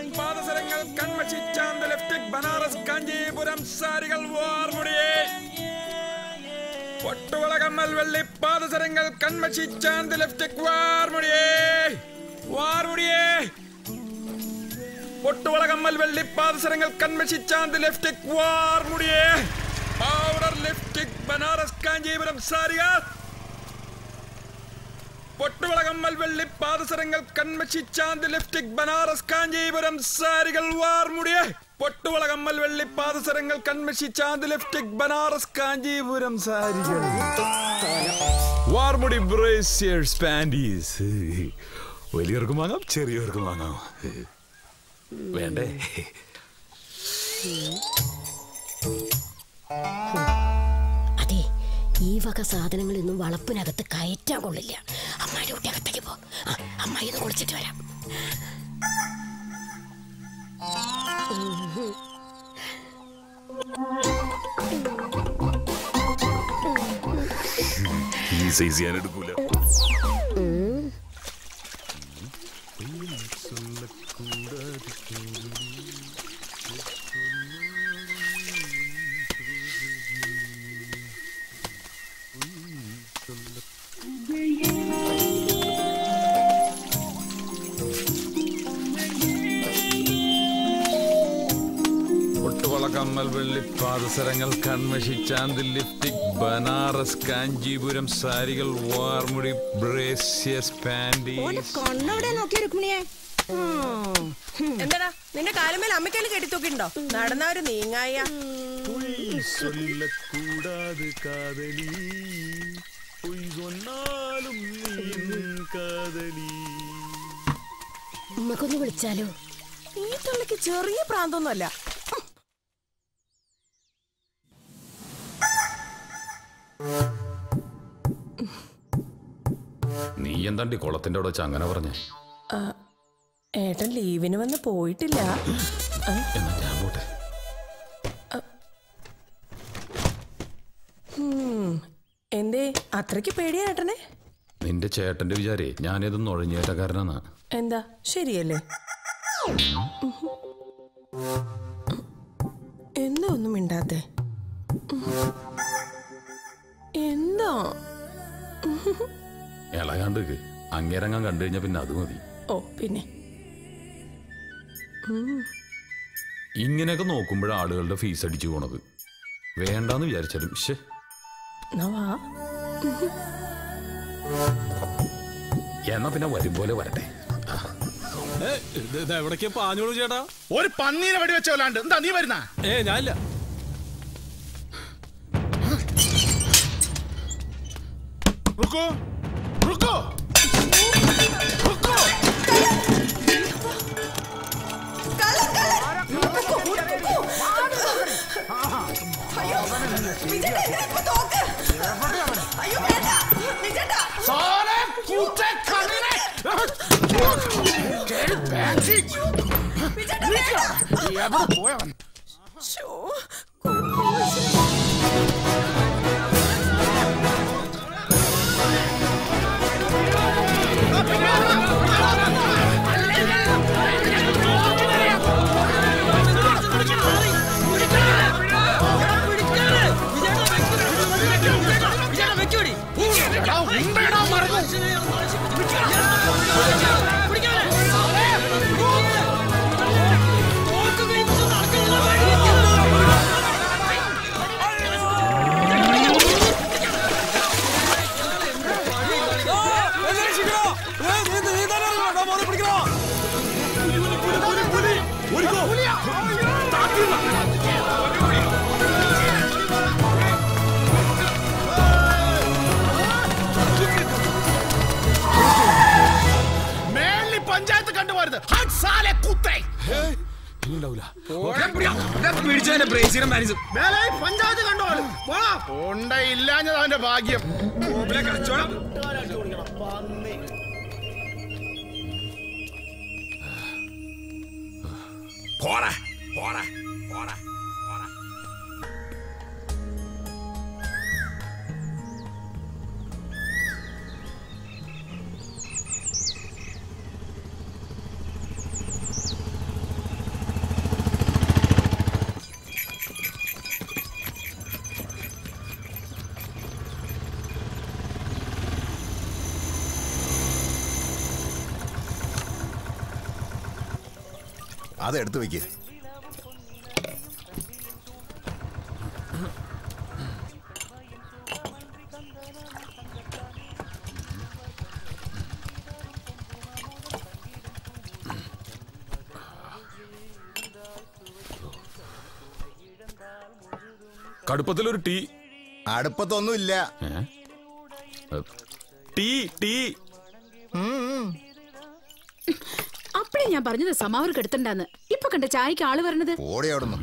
പാദസരങ്ങൾ കൺമഷി ചാന്ത് ലിപ്സ്റ്റിക് ബനാറസ് കാഞ്ചീപുരം സാരികൾ വാർമുടിയെ പൊട്ടുവള കമ്മൽ വെള്ളി പാദസരങ്ങൾ കൺമഷി ചാന്ത് ലിപ്സ്റ്റിക് വാർമുടിയെ വാർമുടിയെ പൊട്ടുവള കമ്മൽ വെള്ളി പാദസരങ്ങൾ കൺമഷി ചാന്ത് ലിപ്സ്റ്റിക് വാർമുടിയെ പൗഡർ ലിപ്സ്റ്റിക് ബനാറസ് കാഞ്ചീപുരം സാരികൾ പൊട്ടുവള കമ്മൽ വെള്ളി പാദസരങ്ങൾ കൺമഷി ചാന്ത് ലിപ്സ്റ്റിക് ബനാറസ് കാഞ്ചീപുരം സാരികൾ വാർമുടിയെ പൊട്ടുവള കമ്മൽ വെള്ളി പാദസരങ്ങൾ കൺമഷി ചാന്ത് ലിപ്സ്റ്റിക് ബനാറസ് കാഞ്ചീപുരം സാരികൾ വാർമുടി ബ്രേസിയേഴ്സ് പാൻറ്റീസ് വലിയവർക്കും വാങ്ങാം ചെറിയവർക്കും വാങ്ങാം വേണ്ടേ അതെ ഈ വക സാധനങ്ങളൊന്നും വളപ്പിനകത്ത് കയറ്റാൻ കൊള്ളില്ല അമ്മായിയുടെ കുട്ടി അകത്തേക്ക് പോ അമ്മായി ഇത് കുളിച്ചിട്ട് വരാം ഈ സൈസ് ഞാൻ എടുക്കൂല കമ്മൽ വെള്ളി പാദസരങ്ങൾ കൺമഷി ചാന്ത് ലിപ്സ്റ്റിക് ബനാറസ് കാഞ്ചീപുരം സാരികൾ വാർമുടി ബ്രേസിയസ് പാൻറ്റീസ് എന്താടാ നിന്റെ കാലുമേൽ അമ്മയ്ക്കല് കെട്ടിത്തൂക്കിണ്ടോ നടന്നവര് നീങ്ങായ ഉമ്മക്കൊന്ന് വിളിച്ചാലോ ഈ തുള്ളിക്ക് ചെറിയ പ്രാന്തൊന്നുമല്ല നീ എന്താണ്ടി കുളത്തിന്റെ അവിടെ വെച്ച് അങ്ങനെ പറഞ്ഞേ ഏട്ടൻ ലീവിന് വന്ന് പോയിട്ടില്ല എന്നാ ഞാൻ പോട്ടെ എന്തേ അത്രയ്ക്ക് പേടിയാ ഏട്ടനെ നിന്റെ ചേട്ടന്റെ വിചാരേ ഞാനിതൊന്നും ഒഴിഞ്ഞേറ്റക്കാരനാ എന്താ ശരിയല്ലേ എന്താ ഒന്നും മിണ്ടാത്തെ എന്താ ഇളകാണ്ട് അങ്ങേരങ്ങാൻ കണ്ടു കഴിഞ്ഞാ പിന്നെ അത് മതി ഓ പിന്നെ ഇങ്ങനെയൊക്കെ നോക്കുമ്പോഴാണ് ആളുകളുടെ ഫീസ് അടിച്ചു പോണത് വേണ്ടാന്ന് വിചാരിച്ചാലും ശേ എന്നാ പിന്നെ വരും പോലെ വരട്ടെ എവിടേക്കാ പാഞ്ഞോളൂ ചേട്ടാ ഒരു പന്നീനെ വെടി വെച്ചോലാണ്ട് എന്താ നീ വരുന്ന ഞാനില്ല रुको रुको रुको सारे कुत्ते खाने तेरे बैठी ये अब बोया शो പഞ്ചായത്ത് കണ്ടോളൂ ഇല്ലാഞ്ഞത് അവന്റെ ഭാഗ്യം പോടാ പോടാ പോടാ പോടാ അതെടുത്ത് വെക്ക്. കടുപ്പത്തിലൊരു ടീ. അടുപ്പത്തൊന്നുമില്ല. Tea tea. അപ്പഴേ ഞാൻ പറഞ്ഞത് സമാവർ കെടുത്തണ്ടാന്ന്. ഇപ്പൊ കണ്ട ചായക്ക് ആള് വരണത്. ഓടി അവിടുന്ന്.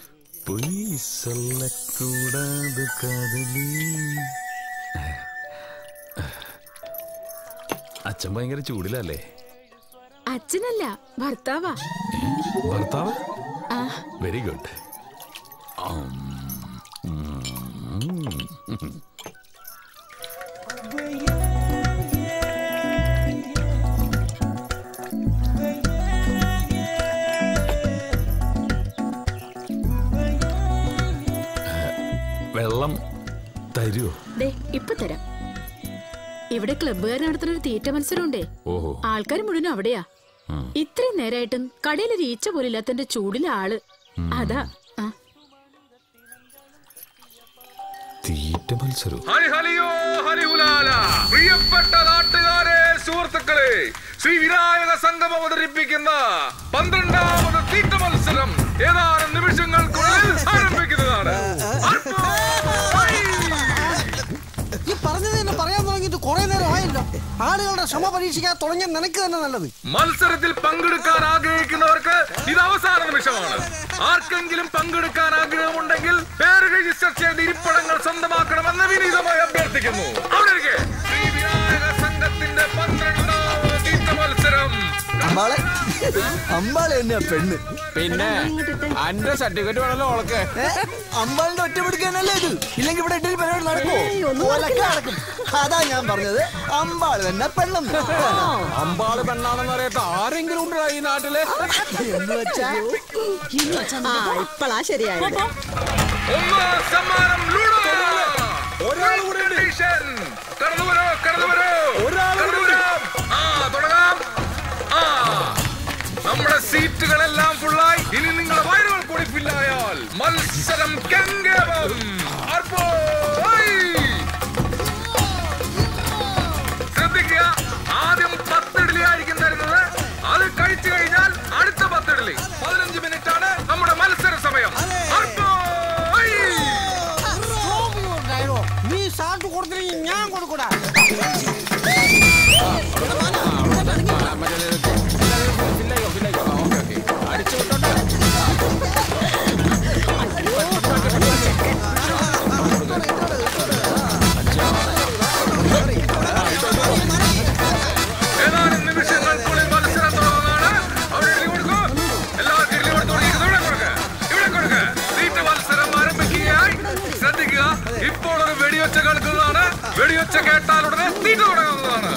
അച്ഛൻ ഭയങ്കര ചൂടിലല്ലേ? അച്ഛനല്ല, ഭർത്താവാ. ഭർത്താവ്? Very good. വെള്ളം തരുമോ? ഇപ്പൊ തരാം. ഇവിടെ ക്ലബ്ബുകാർ നടത്തുന്ന ഒരു തീറ്റ മത്സരമുണ്ടേ. ആൾക്കാർ മുഴുവനും അവിടെയാ. ഇത്രയും നേരായിട്ടും കടയിലൊരു ഈച്ച പോലും ഇല്ലാത്തന്റെ ചൂടിലെ ആള് അതാ. തീറ്റ മത്സരം. പ്രിയപ്പെട്ട നാട്ടുകാരെ, സുഹൃത്തുക്കളെ, ശ്രീ വിനായക സംഘം അവതരിപ്പിക്കുന്ന 12ാമത് തീറ്റ മത്സരം ഏതാനും നിമിഷങ്ങൾക്കുള്ളിൽ ആരംഭിക്കുന്നതാണ്. ഈ പറഞ്ഞത് തന്നെ പറയാൻ തുടങ്ങിയിട്ട് കുറെ നേരം ആയല്ലോ. ആളുകളുടെ ക്ഷമ പരീക്ഷിക്കാൻ തുടങ്ങിയ നിനക്ക് തന്നെ നല്ലത്. മത്സരത്തിൽ പങ്കെടുക്കാൻ ആഗ്രഹിക്കുന്നവർക്ക് ഇത് അവസാന നിമിഷമാണ്. ആർക്കെങ്കിലും പങ്കെടുക്കാൻ ആഗ്രഹമുണ്ടെങ്കിൽ പേര് രജിസ്റ്റർ ചെയ്ത് ഇരിപ്പിടങ്ങൾ സ്വന്തമാക്കണമെന്ന് വിനീതമായി അഭ്യർത്ഥിക്കുന്നു. അവിടെ ശ്രീ വിനായക സംഘത്തിന്റെ 12ാമത് തീറ്റ മത്സരം. അമ്പാളെ തന്നെയാ പെണ്ണ്. പിന്നെ അന്റെ സർട്ടിഫിക്കറ്റ് വേണല്ലോ ഓളക്ക്. അമ്പാളിന്റെ ഒറ്റ പിടിക്കാനല്ലേ ഇത്. ഇല്ലെങ്കിൽ ഇവിടെ ഇടയിൽ പരിപാടി നടക്കും. അതാ ഞാൻ പറഞ്ഞത്, അമ്പാള് തന്നെ പെണ്ണെന്ന്. അമ്പാള് പെണ്ണാണെന്ന് അറിയാത്ത ആരെങ്കിലും ഉണ്ടോ ഈ നാട്ടില്? ഇപ്പളാ ശരിയായത്. ഒന്നാം സമ്മാനം ലൂഡോ. ഒരാൾ കൂടെ തുടങ്ങാം. നമ്മുടെ സീറ്റുകളെല്ലാം ഫുള്ളായി. ഇനി നിങ്ങളുടെ വയറുകൾ കൂടി ഫില്ലായാൽ മത്സരം കെങ്കേമം. ശ്രദ്ധിക്കുക, ആദ്യം 10 ഇഡ്ഡലി ആയിരിക്കും തരുന്നത്. അത് കഴിച്ചു കഴിഞ്ഞാൽ അടുത്ത 10 ഇഡ്ഡലി. 15 മിനിറ്റ് ആണ് നമ്മുടെ മത്സര സമയം. നീ സാറ്റ് കൊടുത്തില്ലെങ്കിൽ ഞാൻ കൊടുക്കൂടാ. ഏതാനും നിമിഷങ്ങൾക്കുള്ളിൽ മത്സരം തുടങ്ങുന്നതാണ്. അവിടെ ഇഡ്ഡലി കൊടുക്കൂ. എല്ലാവർക്കും ഇഡ്ഡലി കൊടുക്കുക. ഇവിടെ കൊടുക്കുക. തീറ്റ മത്സരം ആരംഭിക്കുകയായി. ശ്രദ്ധിക്കുക, ഇപ്പോൾ ഒരു വെടിയൊച്ച കേൾക്കുന്നതാണ്. വെടിയൊച്ച കേട്ടാലുടനെ തീറ്റ തുടങ്ങുന്നതാണ്.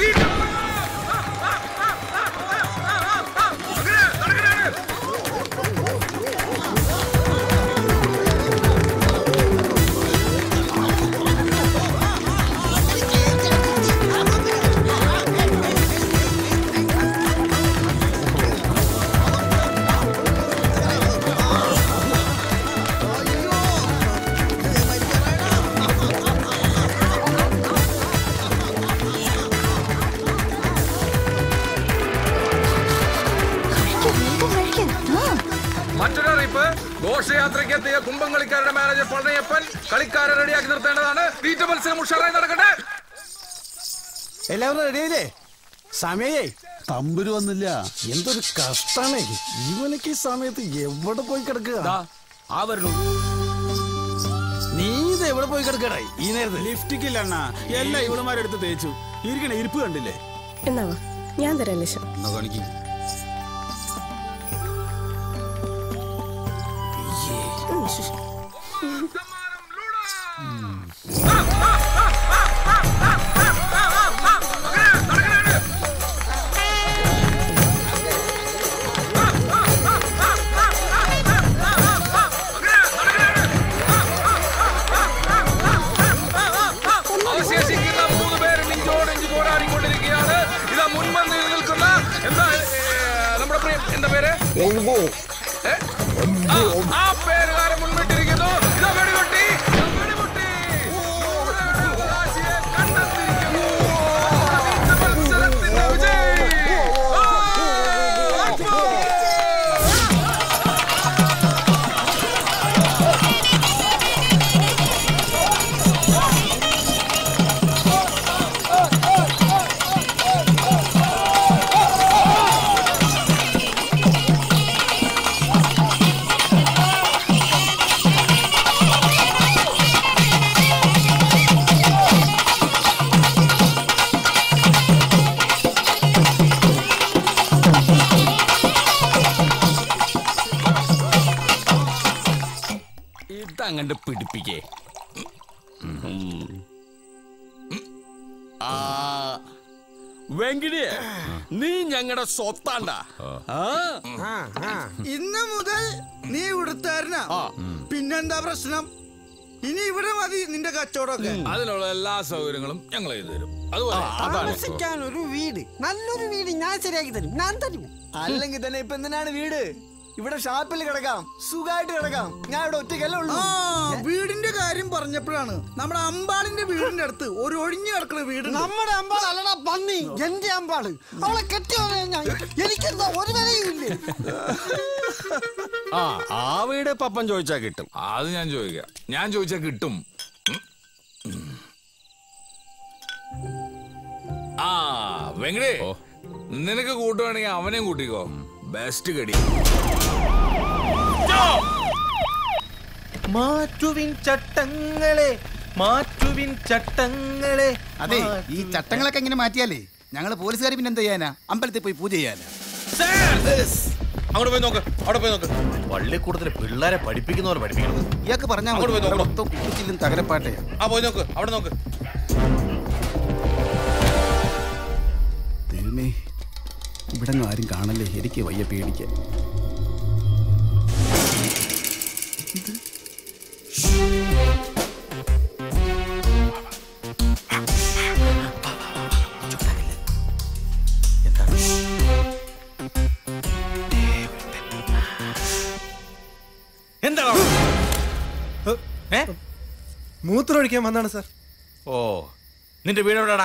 മറ്റൊരറിയിപ്പ്, ഘോഷയാത്രയ്ക്ക് എത്തിയ കുംഭംകളിക്കാരുടെ മാനേജർ പളനിയപ്പൻ കളിക്കാരെ റെഡിയാക്കി നിർത്തേണ്ടതാണ്. തീറ്റ മത്സരം ഉഷാറായി നടക്കട്ടെ. എല്ലാവരും റെഡിയായില്ലേ? സമയേ തമ്പുരു വന്നില്ല. എന്തൊരു കഷ്ടാണേ. ഇവനക്ക് ഈ സമയത്ത് എവിടെ പോയി കിടക്കുക? നീ ഇത് എവിടെ പോയി കിടക്കടായി ഈ നേരത്തെ? ലിഫ്റ്റിക്കില്ല അണ്ണാ, എല്ലാം ഇവളുമാരെടുത്ത് തേച്ചു. ഇരിക്കണ ഇരിപ്പ് കണ്ടില്ലേ? എന്നാവാ, ഞാൻ തരാം ലക്ഷം. എന്നാ കാണിക്കും. അവശേഷിക്കുന്ന 3 പേര് നെഞ്ചോടെഞ്ച് പോരാടിക്കൊണ്ടിരിക്കുകയാണ്. ഇതാ മുൻപന്തിയിൽ നിൽക്കുന്ന എന്താ പേര്? ആ പേരുകാരൻ മുൻപിട്ടിരിക്കുന്നു. ഇതാ വെടിപൊട്ടി. കണ്ടെത്തിയിരിക്കുന്നു. മത്സരത്തിന്റെ വിജയി. ഇതങ്ങണ്ട് പിടിപ്പിക്കേ. വെങ്കിടിയെ, നീ ഞങ്ങളുടെ സ്വത്താണ്ട. ഇന്ന് മുതൽ നീ ഇവിടുത്താരനാ. പിന്നെന്താ പ്രശ്നം? ഇനി ഇവിടെ മതി നിന്റെ കച്ചവടമൊക്കെ. അതിനുള്ള എല്ലാ സൗകര്യങ്ങളും ഞങ്ങൾ ചെയ്തു തരും. അതുപോലെ ഒരു വീട്, നല്ലൊരു വീട് ഞാൻ ശരിയാക്കി തരും. ഞാൻ തരും. അല്ലെങ്കിൽ തന്നെ ഇപ്പൊ എന്തിനാണ് വീട്? ഇവിടെ ഷാപ്പിൽ കിടക്കാം, സുഖമായിട്ട് കിടക്കാം. ഞാൻ ഇവിടെ ഒറ്റയ്ക്കല്ലേ ഉള്ളൂ. വീടിന്റെ കാര്യം പറഞ്ഞപ്പോഴാണ് നമ്മുടെ അമ്പാളിന്റെ വീടിന്റെ അടുത്ത് ഒരു ഒഴിഞ്ഞു കിടക്കുന്ന വീട്. നമ്മുടെ അമ്പാൾ അല്ലടാ പന്നി, എന്റെ അമ്പാള്. അവളെ കെട്ടിയോനെ ഞാൻ. എനിക്കെന്താ ഒരു വിലയുമില്ലേ? ആ വീട് പപ്പൻ ചോദിച്ചാ കിട്ടും. അത് ഞാൻ ചോദിക്കാം. ഞാൻ ചോദിച്ചാ കിട്ടും. ആ വെങ്കടേ, നിനക്ക് കൂട്ടുവാണെങ്കിൽ അവനെയും കൂട്ടിക്കോ. ബെസ്റ്റ് കടി. മാറ്റുവിൻ ചട്ടങ്ങളെ, മാറ്റുവിൻ ചട്ടങ്ങളെ. അതെ, ഈ ചട്ടങ്ങളൊക്കെ എങ്ങനെ മാറ്റിയാലേ ഞങ്ങള് പോലീസുകാർ പിന്നെ എന്ത് ചെയ്യാനാ? അമ്പലത്തിൽ പോയി പൂജ ചെയ്യാനാ. അങ്ങോട്ട് പോയി നോക്ക്, അവിടെ പോയി നോക്ക്. പള്ളിക്കൂടത്തില് പിള്ളേരെ പഠിപ്പിക്കുന്നവർ പഠിപ്പിക്കണം. ഇയാൾക്ക് പറഞ്ഞാൽ തകരപ്പാട്ടെ. ആ പോയി നോക്ക്, അവിടെ നോക്ക്. ദൈവമേ, ഇവിടെ ആരും കാണല്ലേ, എനിക്ക് വയ്യ പേടിക്കാൻ. എന്താണ് മൂത്രമൊഴിക്കാൻ വന്നാണ് സാർ. ഓ, നിന്റെ വീട് എവിടെടാ?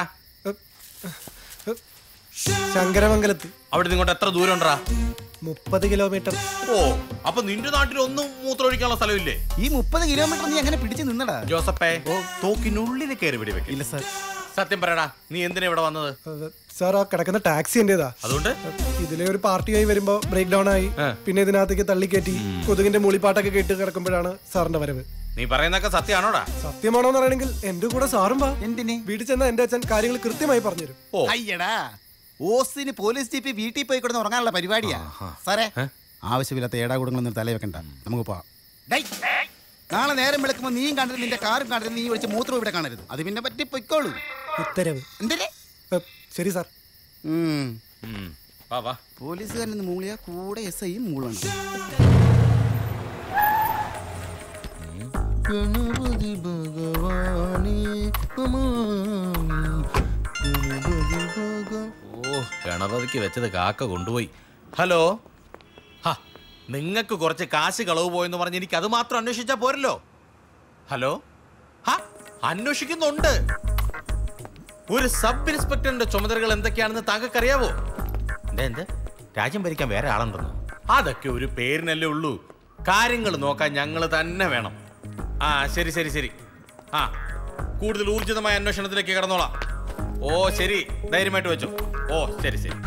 ശങ്കരമംഗലത്ത്. അവിടെ ഇങ്ങോട്ട് എത്ര ദൂരം ഉണ്ടാ? 30 കിലോമീറ്റർ. ഓ, അപ്പൊ നിന്റെ നാട്ടിൽ ഒന്നും മൂത്രമൊഴിക്കാനുള്ള സ്ഥലമില്ലേ? ഈ 30 കിലോമീറ്റർ നീ എങ്ങനെ പിടിച്ചു നിന്നടാ? ജോസപ്പേ, തോക്കിനുള്ളിൽ കയറി പിടിവെക്കും. ഇല്ല സാർ. സത്യം പറയടാ, നീ എന്തിനാ ഇവിടെ വന്നത്? സാർ, ആ കിടക്കുന്ന ടാക്സി എന്റേതാ. അതുകൊണ്ട് ഇതിലെ ഒരു പാർട്ടിയായി വരുമ്പോ ബ്രേക്ക് ഡൗൺ ആയി. പിന്നെ ഇതിനകത്തേക്ക് തള്ളിക്കയറ്റി കൊതുകിന്റെ മൂളിപ്പാട്ടൊക്കെ കേട്ട് കിടക്കുമ്പോഴാണ് സാറിന്റെ വരവ്. നീ പറയുന്നൊക്കെ സത്യമാണോടാ? സത്യമാണോന്ന് പറയണെങ്കിൽ എന്റെ കൂടെ സാറും വാ. എന്തിന്? വീട്ടിൽ ചെന്ന എന്റെ അച്ഛൻ കാര്യങ്ങൾ കൃത്യമായി പറഞ്ഞുതരും. അയ്യടാ, ഓസിന് പോലീസ് ജീപ്പ് വീട്ടിൽ പോയി കിടന്ന് ഉറങ്ങാനുള്ള പരിപാടിയാ സാറേ. ആവശ്യമില്ലാത്ത ഏടാകൂടങ്ങളൊന്നും തല വെക്കണ്ട, നമുക്ക് പോവാം. നാളെ നേരം വിളിക്കുമ്പോ നീയും കാണരുത്, നിന്റെ കാറും കാണരുത്, നീ വിളിച്ച് മൂത്രം ഇവിടെ കാണരുത്. അത് പിന്നെ പറ്റി പൊയ്ക്കോളൂ. ഉത്തരവ്. എന്തേ? ശരി സാർ. പോലീസുകാരൻ മൂളിയ കൂടെ SI മൂളണം. ഗണപതി ഭഗവാനേ ഓ, ഗണപതിക്ക് വെച്ചത് കാക്ക കൊണ്ടുപോയി. ഹലോ, നിങ്ങൾക്ക് കുറച്ച് കാശ് കളവ് പോയെന്ന് പറഞ്ഞ് എനിക്ക് അത് മാത്രം അന്വേഷിച്ചാ പോരല്ലോ. ഹലോ, അന്വേഷിക്കുന്നുണ്ട്. ഒരു സബ് ഇൻസ്പെക്ടറിന്റെ ചുമതലകൾ എന്തൊക്കെയാണെന്ന് താങ്കൾക്കറിയാവോ? എന്ത് രാജ്യം ഭരിക്കാൻ വേറെ ആളുണ്ടെന്നോ? അതൊക്കെ ഒരു പേരിനല്ലേ ഉള്ളൂ. കാര്യങ്ങൾ നോക്കാൻ ഞങ്ങൾ തന്നെ വേണം. ആ ശരി ശരി ശരി. ആ, കൂടുതൽ ഊർജിതമായ അന്വേഷണത്തിലേക്ക് കടന്നോളാം. ഓ ശരി, ധൈര്യമായിട്ട് വെച്ചോ. ഓ ശരി ശരി.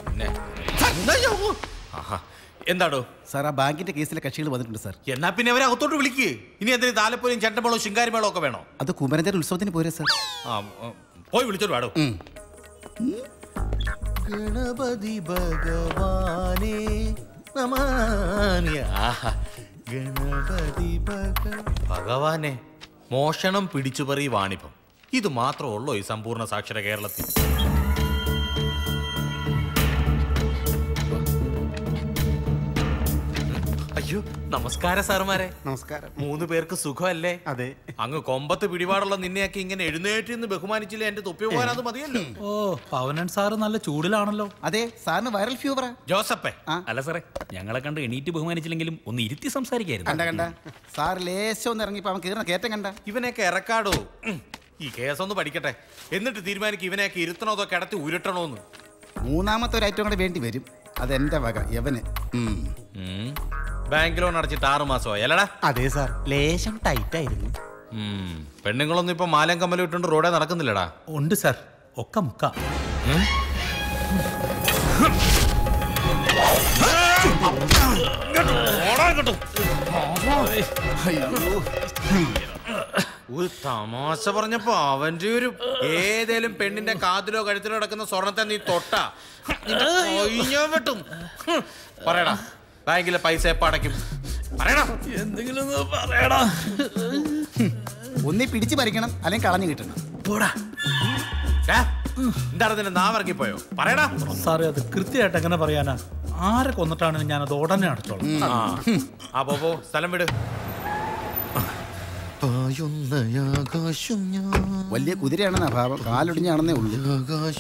എന്താടോ സാർ, ആ ബാങ്കിന്റെ കേസിലെ കക്ഷികൾ വന്നിട്ടുണ്ട് സാർ. എന്നാ പിന്നെ അവരെ അകത്തോട്ട് വിളിക്ക്. ഇനി എന്തിന് താലപ്പൊലിയും ചെണ്ടമേളവും ശിങ്കാരിമേളവും ഒക്കെ വേണോ? അത് കുമരഞ്ചേരി ഉത്സവത്തിന് പോരെ സാർ. പോയി വിളിച്ചോട്ട് വാടോ. ഗണപതി ഭഗവാനേ നമാമി. ഗണപതി ഭഗവാനെ, മോഷണം പിടിച്ചുപറി വാണിഭം, ഇത് മാത്രമുള്ളോ ഈ സമ്പൂർണ്ണ സാക്ഷര കേരളത്തിൽ? അയ്യോ നമസ്കാരം സാറുമാരെ. നമസ്കാരം. 3 പേർക്ക് സുഖമല്ലേ? അതെ. അങ്ങ് കൊമ്പത്ത് പിടിപാടുള്ള നിന്നെയൊക്കെ ഇങ്ങനെ എഴുന്നേറ്റ് നിന്ന് ബഹുമാനിച്ചില്ല എന്റെ തൊപ്പി പോകാൻ അത് മതിയല്ലോ. ഓ പവനൻ സാറ് നല്ല ചൂടിലാണല്ലോ. അതെ, സാറിന് വൈറൽ ഫീവറാ. ജോസപ്പേ അല്ല സാറേ, ഞങ്ങളെ കണ്ട് എണീറ്റ് ബഹുമാനിച്ചില്ലെങ്കിലും ഒന്ന് ഇരുത്തി സംസാരിക്കായിരുന്നു. കണ്ട സാർ ലേശം ഒന്ന് ഇറങ്ങിപ്പോ അവൻ കീറുന്ന കയറ്റം കണ്ട. ഇവനെയൊക്കെ ഇറക്കാടോ. ഈ കേസൊന്ന് പഠിക്കട്ടെ, എന്നിട്ട് തീരുമാനിക്കും ഇവനെയൊക്കെ ഇരുത്തണോ അതോ കിടത്തി ഉരുട്ടണോന്ന്. 3ാമത്തെ ഒരു ഐറ്റം കൂടെ വേണ്ടി വരും. അതെന്റെ വക യവന്. ബാങ്ക് ലോൺ അടച്ചിട്ട് 6 മാസമായി അല്ലടാ? അതെ സാർ, ലേശം ടൈറ്റ് ആയിരുന്നു. പെണ്ണുങ്ങളൊന്നും ഇപ്പൊ മാലം കമ്മലും ഇട്ടുണ്ട് റോഡേ നടക്കുന്നില്ലടാ. ഉണ്ട് സാർ, ഒക്കെ മുക്ക. ഒരു തമാശ പറഞ്ഞപ്പോ അവന്റെ ഒരു ഏതേലും പെണ്ണിന്റെ കാതിലോ കഴുത്തിലോ കിടക്കുന്ന സ്വർണത്തെ നീ തൊട്ടാ വെട്ടും. പറയടാ, ബാങ്കിലെ പൈസ എപ്പ അടയ്ക്കും? പറയടാ, എന്തെങ്കിലും പറയടാ. ഒന്നി പിടിച്ചു പറിക്കണം, അല്ലെങ്കിൽ കളഞ്ഞു കിട്ടണം. എന്താണ് നിന്റെ നാവിറങ്ങിപ്പോയോ? പറയടാ. സാറേ, അത് കൃത്യമായിട്ട് എങ്ങനെ പറയാനാ? ആരെ കൊന്നിട്ടാണ് ഞാനത് ഉടനെ അടച്ചോളാം. പോ സ്ഥലം വിട്. വലിയ കുതിരയാണെന്നാ ഭാവം, കാലൊടിഞ്ഞാണെന്നേ ഉള്ളൂ.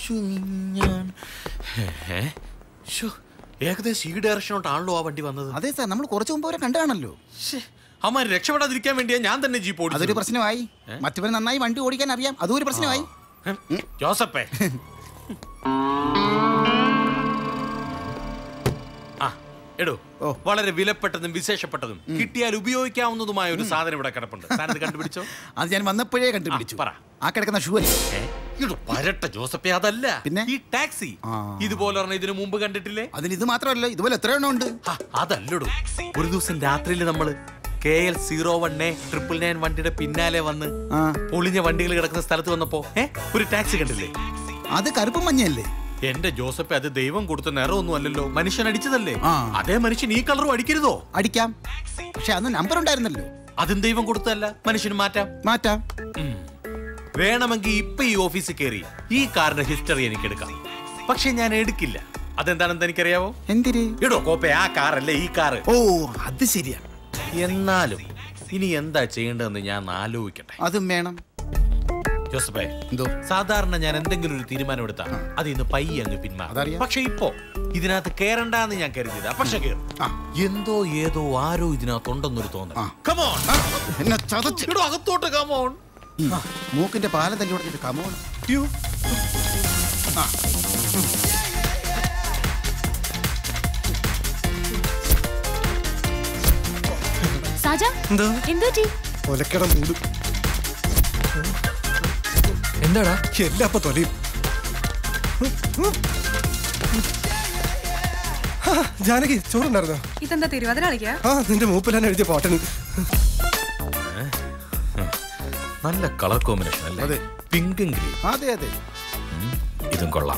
ഏകദേശം ഈ ഡയറക്ഷനോട്ടാണല്ലോ ആ വണ്ടി വന്നത്. അതെ സാർ, നമ്മൾ കുറച്ചു മുമ്പ് അവരെ കണ്ടാണല്ലോ. അമ്മ രക്ഷപ്പെടാതിരിക്കാൻ വേണ്ടിയാ ഞാൻ തന്നെ ജീപ്പ് ഓടിച്ചത്. അതൊരു പ്രശ്നമായി. മറ്റവന് നന്നായി വണ്ടി ഓടിക്കാൻ അറിയാം, അതും ഒരു പ്രശ്നമായി. ജോസപ്പേ, എടോ, വളരെ വിലപ്പെട്ടതും വിശേഷപ്പെട്ടതും കിട്ടിയാൽ ഉപയോഗിക്കാവുന്നതുമായ ഒരു സാധനം ഇവിടെ കിടപ്പുണ്ട്. താനത് കണ്ടുപിടിച്ചോ? അത് ഞാൻ വന്നപ്പോഴേ കണ്ടുപിടിച്ചു. പറ. ആ കിടക്കുന്ന ഷൂ അല്ലേ? പരട്ട ജോസപ്പേ, അതല്ല. പിന്നെ ഈ ടാക്സി ഇതുപോലെ ഇതിനു മുമ്പ് കണ്ടിട്ടില്ലേ? അതിന് ഇത് മാത്രമല്ല, ഇതുപോലെ എത്ര എണ്ണം ഉണ്ട്. അതല്ലടോ, ഒരു ദിവസം രാത്രിയിൽ നമ്മള് KL 01A 999 വണ്ടിയുടെ പിന്നാലെ വന്ന് പൊളിഞ്ഞ വണ്ടികൾ കിടക്കുന്ന സ്ഥലത്ത് വന്നപ്പോ ഒരു ടാക്സി കണ്ടില്ലേ? അത് കറുപ്പും മഞ്ഞല്ലേ? എന്റെ ജോസഫ്, അത് ദൈവം കൊടുത്ത നിറമൊന്നും അല്ലല്ലോ, മനുഷ്യൻ അടിച്ചതല്ലേ. അതേ മനുഷ്യൻ ഈ കളറും അടിക്കരുതോ? അടിക്കാം, പക്ഷെ അന്ന് നമ്പർ ഉണ്ടായിരുന്നല്ലോ. അതും ദൈവം കൊടുത്തല്ല, മനുഷ്യന് മാറ്റാം. വേണമെങ്കിൽ ഇപ്പൊ ഈ ഓഫീസിൽ കയറി ഈ കാറിന്റെ ഹിസ്റ്ററി എനിക്ക് എടുക്കാം, പക്ഷെ ഞാൻ എടുക്കില്ല. അതെന്താണെന്ന് എനിക്കറിയാവോ? എന്തിന്? ഇടോ കോപ്പെ, ആ കാറല്ലേ ഈ കാറ്. ഓ, അത് ശരിയാണ്. എന്നാലും ഇനി എന്താ ചെയ്യേണ്ടതെന്ന് ഞാൻ ആലോചിക്കട്ടെ. അതും വേണം. ജോസഫേ, സാധാരണ ഞാൻ എന്തെങ്കിലും ഒരു തീരുമാനം എടുത്താ അത് ഇന്ന് പയ്യെ അങ്ങ് പിന്മാറും. പക്ഷെ ഇപ്പോ ഇതിനകത്ത് കേറണ്ടെന്ന് ഞാൻ കരുതിയതാ, പക്ഷെ എന്തോ ഏതോ ആരോ ഇതിനകത്തുണ്ടെന്നൊരു തോന്നൽ. അകത്തോട്ട് കമോൺ. മൂക്കിന്റെ പാലം തല്ലി കൊടുത്തിട്ട് കമോൺ. എന്താടാ എല്ലാം അപ്പൊ തൊലയും. ജാനകി, ചോറുണ്ടായിരുന്നോ? ഇതെന്താ തിരുവാതിര കളിക്കാ? നിന്റെ മൂപ്പിലാണ് എഴുതിയ പാട്ടന്. നല്ല കളർ കോമ്പിനേഷൻ അല്ലേ? പിങ്കും ഗ്രീൻ. അതെ. ഇതും കൊള്ളാം.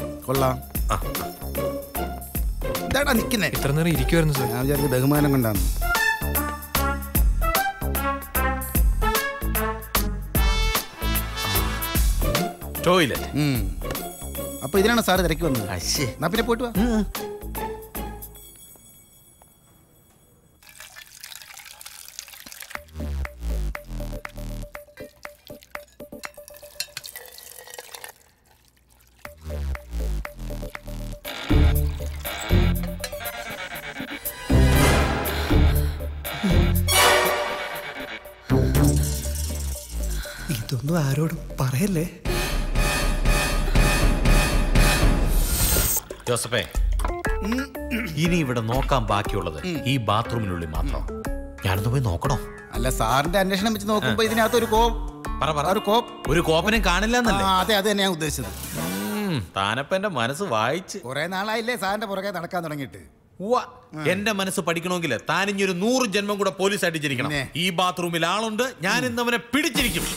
എന്താടാ നിക്കുന്നേ? ഇത്ര നേരം ഇരിക്കുവായിരുന്നു സാർ. ഞാൻ വിചാരിച്ച ബഹുമാനം കൊണ്ടാണ്. ടോയ്ലറ്റ്. അപ്പൊ ഇതിനാണ് സാറ് തിരക്കി വന്നത്. എന്നാ പിന്നെ പോയിട്ട് വാ. ഇതൊന്നും ആരോടും പറയല്ലേ. ജോസഫേ, ഇനി ഇവിടെ നോക്കാൻ ബാക്കിയുള്ളത് ഈ ബാത്റൂമിനുള്ളിൽ മാത്രം. ഞാനൊന്ന് പോയി നോക്കണോ? അല്ല, സാറിന്റെ അന്വേഷണം വെച്ച് നോക്കുമ്പോ ഇതിനകത്ത് ഒരു കോപ്പനും കാണില്ല എന്നല്ലേ? അതെ, അത് തന്നെ ഞാൻ ഉദ്ദേശിച്ചത്. താനപ്പന്റെ മനസ്സ് വായിച്ച് കുറെ നാളായില്ലേ സാറിന്റെ പുറകെ നടക്കാൻ തുടങ്ങിയിട്ട്. എന്റെ മനസ്സ് പഠിക്കണമെങ്കിൽ താനിഞ്ഞൊരു 100 ജന്മം കൂടെ പോലീസ് അടിച്ചിരിക്കണം. ഈ ബാത്റൂമിൽ ആളുണ്ട്, ഞാൻ ഇന്ന് അവനെ പിടിച്ചിരിക്കും.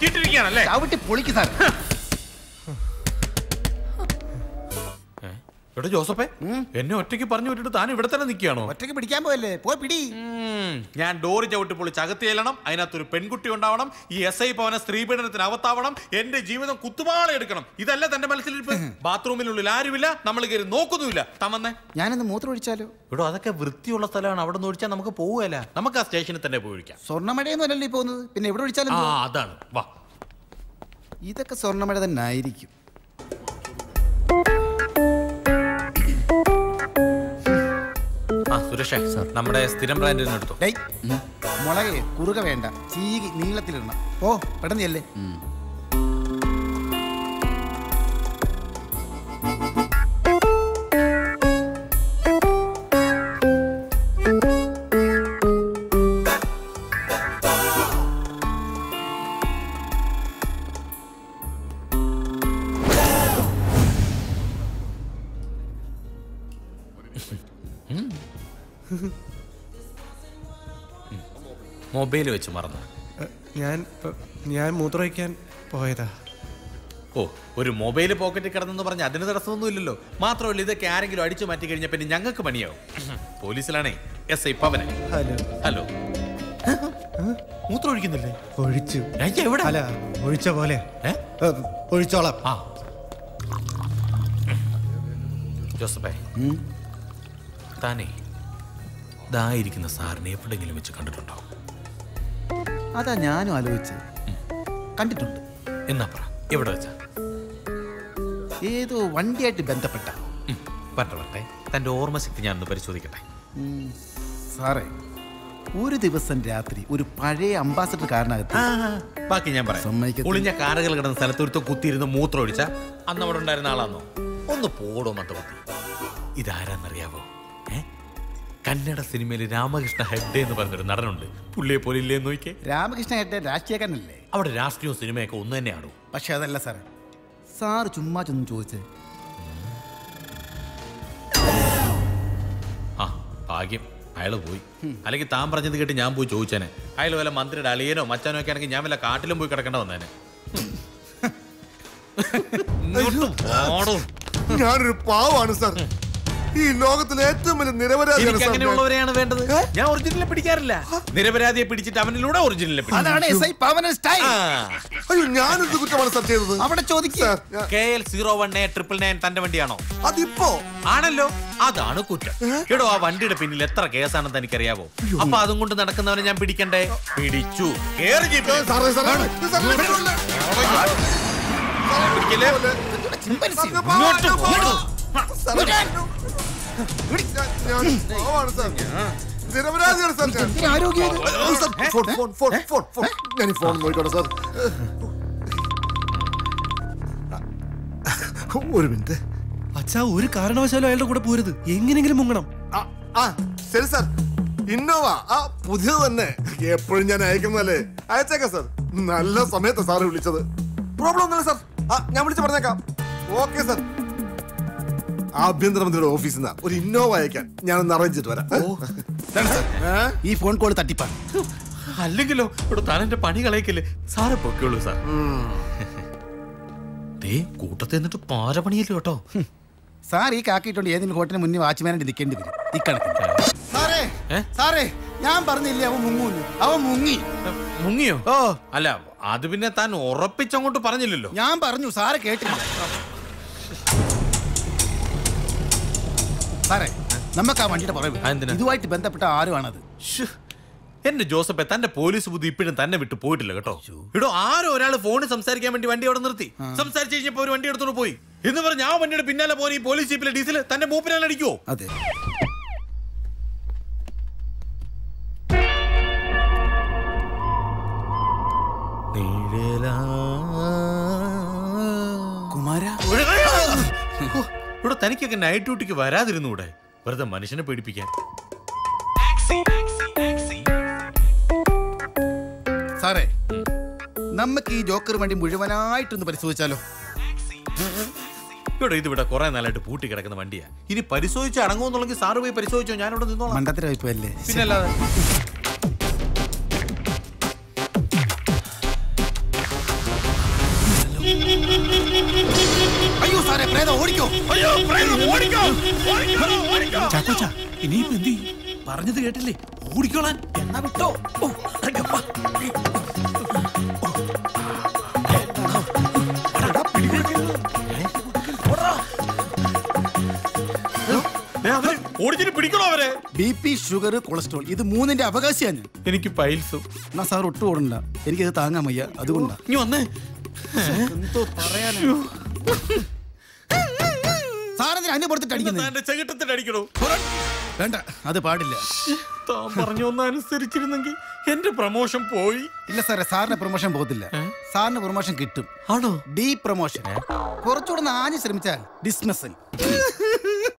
കുറ്റിയിട്ടിരിക്കുകയാണല്ലേ? പൊളിക്ക് സാർ. എടാ ജോസഫേ, എന്നെ ഒറ്റയ്ക്ക് പറഞ്ഞു വിട്ടിട്ട് താൻ ഇവിടെ തന്നെ നിൽക്കുകയാണോ? ഒറ്റയ്ക്ക് പിടിക്കാൻ പോയല്ലേ, പോയി പിടി. ഞാൻ ഡോറി ചവിട്ടി പൊളിച്ച് അകത്ത് ചെല്ലണം, അതിനകത്തൊരു പെൺകുട്ടി ഉണ്ടാവണം, ഈ SI ഭവന സ്ത്രീപീഡനത്തിന് അവത്താവണം, എന്റെ ജീവിതം കുത്തുപാള എടുക്കണം. ഇതല്ല തന്റെ മനസ്സിലിരിപ്പ്. ബാത്റൂമിനുള്ളിൽ ആരുമില്ല, നമ്മൾ കയറി നോക്കുന്നുമില്ല. തമ്മന്നേ, ഞാനൊന്ന് മൂത്രം ഒഴിച്ചാലോ? ഇവിടെ അതൊക്കെ വൃത്തിയുള്ള സ്ഥലമാണ്, അവിടെ നിന്ന് ഒഴിച്ചാൽ നമുക്ക് പോവുകയല്ല. നമുക്ക് ആ സ്റ്റേഷനിൽ തന്നെ പോയി ഒഴിക്കാം. സ്വർണ്ണമഴയൊന്നും അല്ലല്ലോ ഈ പോകുന്നത്, പിന്നെ എവിടെ ഒഴിച്ചാലും. അതാണ്. വാ, ഇതൊക്കെ സ്വർണ്ണമഴ തന്നെ ആയിരിക്കും. സുരേഷേ, നമ്മുടെ സ്ഥിരം ബ്രാൻഡിന് എടുത്തു. മുളകെ കുറുക വേണ്ട, ചീകി നീളത്തിലിടണം. ഓ പെട്ടെന്നല്ലേ. മൊബൈൽ വെച്ച് മറന്നു. ഞാൻ മൂത്രമൊഴിക്കാൻ പോയതാ. ഓ, ഒരു മൊബൈൽ പോക്കറ്റിൽ കിടന്നെന്ന് പറഞ്ഞ് അതിന് തടസ്സമൊന്നും ഇല്ലല്ലോ. മാത്രമല്ല, ഇതൊക്കെ ആരെങ്കിലും അടിച്ചു മാറ്റി കഴിഞ്ഞാൽ പിന്നെ ഞങ്ങൾക്ക് പണിയാവും. പോലീസിലാണേ SI പവനെ. ഹലോ, മൂത്രം ഒഴിക്കുന്നില്ലേ? ഒഴിച്ചു. എവിടെ? അല്ല, ഒഴിച്ച പോലെ ഒഴിച്ചോളാം. ജോസഫേ, താനേ ഇതായിരിക്കുന്ന സാറിനെ എവിടെയെങ്കിലും വെച്ച് കണ്ടിട്ടുണ്ടോ? അതാ ഞാനും ആലോചിച്ചത്. കണ്ടിട്ടുണ്ട്. എന്നാ പറ, എവിടെ വെച്ചാ? ഏതോ വണ്ടിയായിട്ട് ബന്ധപ്പെട്ട. പറഞ്ഞെ, തന്റെ ഓർമ്മശക്തി ഞാനൊന്ന് പരിശോധിക്കട്ടെ. സാറേ, ഒരു ദിവസം രാത്രി ഒരു പഴയ അംബാസഡർ കാറിനകത്ത്. ബാക്കി ഞാൻ പറയാം. ഒളിഞ്ഞ കാറുകൾ കിടന്ന സ്ഥലത്തൊരുത്തം കുത്തിയിരുന്ന് മൂത്രം ഒഴിച്ച അന്ന് അവിടെ ഉണ്ടായിരുന്ന ആളാന്നോ? ഒന്ന് പോടോ മത്തപത്തി. ഇതാരാന്നറിയാവോ? കന്നഡ സിനിമയിൽ രാമകൃഷ്ണ ഹെഗ്ഡെ എന്ന് പറഞ്ഞൊരു നടനുണ്ട്. പുള്ളിയെ പോലെ ഇല്ലേ നോക്കിയേ. രാമകൃഷ്ണ ഹെഗ്ഡെ രാഷ്ട്രീയക്കാരനല്ലേ? അവിടെ രാഷ്ട്രീയവും സിനിമയൊക്കെ ഒന്ന് തന്നെയാണോ? പക്ഷെ അതല്ല സാറേ. സാറ് ചുമ്മാ ചെന്ന് ചോദിച്ചേ. ഭാഗ്യം, അയാള് പോയി. അല്ലെങ്കിൽ താൻ പറഞ്ഞത് കേട്ട് ഞാൻ പോയി ചോദിച്ചേനെ. അയാൾ വല്ല മന്ത്രിയുടെ അളിയനോ മച്ചാനോ ഒക്കെ ആണെങ്കിൽ ഞാൻ വല്ല കാട്ടിലും പോയി കിടക്കേണ്ട വന്നേനെ. ഞാനൊരു പാവാണ് സാർ. ഈ ലോകത്തിലെ ഏറ്റവും വലിയ നിരപരാധിയാണ്. അങ്ങനെയുള്ളവരെയാണ് വേണ്ടത്. ഞാൻ ഒറിജിനലിനെ പിടിക്കാറില്ല. നിരപരാധിയെ പിടിച്ചിട്ട് അവനിലൂടെ ഒറിജിനലിനെ അയ്യോ, ഞാനെന്ത് കുറ്റമാണ് സാർ ചെയ്തത്? അവിടെ ചോദിക്കുക. KL 01999 തന്റെ വണ്ടിയാണോ? അതിപ്പോ ആണല്ലോ. അതാണ് കുറ്റം. എടോ, ആ വണ്ടിയുടെ പിന്നിൽ എത്ര കേസാണെന്ന് എനിക്കറിയാവോ? അപ്പൊ അതും കൊണ്ട് നടക്കുന്നവനെ ഞാൻ പിടിക്കണ്ടേ? പിടിച്ചു. ഒരു മിനിറ്റ് അച്ഛാ, ഒരു കാരണവശാലും അയാളുടെ കൂടെ പോരുത്. എങ്ങനെങ്കിലും മുങ്ങണം. ശരി സാർ. ഇന്നോവ പുതിയത് തന്നെ. എപ്പോഴും ഞാൻ അയക്കുന്നതല്ലേ, അയച്ചേക്കാം സാർ. നല്ല സമയത്ത് സാറ് വിളിച്ചത്. പ്രോബ്ലം ഒന്നുമില്ല സാർ. ഞാൻ വിളിച്ച് പറഞ്ഞേക്കാം. Okay sir. ആഭ്യന്തരമന്ത്രിയുടെ ഓഫീസിൽ നിന്ന് ഒരു ഇന്നോവ അയക്കാൻ ഞാനൊന്ന് അറേഞ്ച് ചെയ്തിട്ട് വരാം. ഈ ഫോൺ കോൾ തട്ടിപ്പാ. അല്ലെങ്കിലോ ഇവിടെ താൻ എന്റെ പണി കളയിക്കില്ലേ? സാറ് പൊക്കോളൂ സാർ. കൂട്ടത്തെ എന്നിട്ട് പാര പണിയല്ലോ കേട്ടോ. സാർ ഈ കാക്കിയിട്ടുണ്ട് ഏതെങ്കിലും ഹോട്ടലിന് മുന്നിൽ വാച്ച്മാനായിട്ട് നിൽക്കേണ്ടി വരും. സാറേ, സാറേ, ഞാൻ പറഞ്ഞില്ലേ അവൻ മുങ്ങൂന്ന്. അവൻ മുങ്ങി. മുങ്ങിയോ? ഓ അല്ല, അത് പിന്നെ താൻ ഉറപ്പിച്ചങ്ങോട്ട് പറഞ്ഞില്ലല്ലോ. ഞാൻ പറഞ്ഞു, സാറ് കേട്ടില്ല. സാറേ, നമുക്ക് ആ വണ്ടിയുടെ പുറകെ ഇതുമായിട്ട് ബന്ധപ്പെട്ട ആരുമാണത്? എന്റെ ജോസഫെ, തന്റെ പോലീസ് ബുദ്ധി ഇപ്പോഴും തന്നെ വിട്ടു പോയിട്ടില്ല കേട്ടോ. ഇവിടെ ആരോ ഒരാൾ ഫോണിൽ സംസാരിക്കാൻ വേണ്ടി വണ്ടി അവിടെ നിർത്തി. സംസാരിച്ച് കഴിഞ്ഞപ്പോ ഒരു വണ്ടി എടുത്തോണ്ട് പോയി എന്ന് പറഞ്ഞ് ആ വണ്ടിയുടെ പിന്നാലെ പോലെ ഈ പോലീസ് ജീപ്പിലെ ഡീസൽ തന്റെ മൂപ്പിനാണ് അടിക്കുവോ? അതെ. ഇവിടെ തനിക്കൊക്കെ നൈറ്റ് ഡ്യൂട്ടിക്ക് വരാതിരുന്നൂടെ? വെറുതെ മനുഷ്യനെ പേടിപ്പിക്കാൻ. സാറേ, നമുക്ക് ഈ ജോക്കർ വണ്ടി മുഴുവനായിട്ടൊന്ന് പരിശോധിച്ചാലോ? ഇവിടെ ഇതിവിടെ കുറെ നാളായിട്ട് പൂട്ടി കിടക്കുന്ന വണ്ടിയാ. ഇനി പരിശോധിച്ച് അടങ്ങുമെന്നുണ്ടെങ്കിൽ സാറ് പോയി പരിശോധിച്ചോ, ഞാനിവിടെ നിന്നോളാം. മണ്ടത്തരമായിപ്പോയല്ലേ? പിന്നല്ലാതെ. അയ്യോ സാറേ, ഓടിക്കോ. ചാക്കോച്ച ഇനിയിപ്പോ എന്ത് ചെയ്യും? പറഞ്ഞത് കേട്ടില്ലേ? ഓടിക്കോളാൻ. എന്നാ വിട്ടോ. പിടിക്കണോ അവരെ? BP, ഷുഗർ, കൊളസ്ട്രോൾ ഇത് മൂന്നിന്റെ അവകാശിയാണ്. എനിക്ക് പൈൽസും. എന്നാ സാർ ഒട്ടും ഓടണ്ട, എനിക്കത് താങ്ങാൻ വയ്യ, അതുകൊണ്ടാ. നീ വന്നേ. എന്തോ പറയാനാ. സാറെന്തിനാ അന്നെ പുറത്തിട്ട് അടിക്കണോ? വേണ്ട, അത് പാടില്ല. താൻ പറഞ്ഞൊന്ന് അനുസരിച്ചിരുന്നെങ്കിൽ എന്റെ പ്രൊമോഷൻ പോയി. ഇല്ല സാറേ, സാറിന് പ്രൊമോഷൻ പോകത്തില്ല. സാറിന് പ്രൊമോഷൻ കിട്ടും. ആണോ? ഡീ പ്രൊമോഷൻ. കുറച്ചുകൂടെ ആഞ്ഞ് ശ്രമിച്ചാൽ ഡിസ്മിസൽ.